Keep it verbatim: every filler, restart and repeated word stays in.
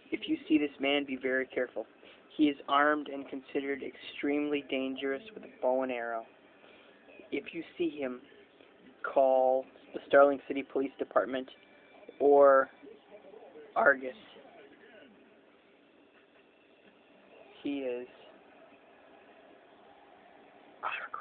If you see this man, be very careful. He is armed and considered extremely dangerous with a bow and arrow. If you see him, call the Starling City Police Department or Argus. He is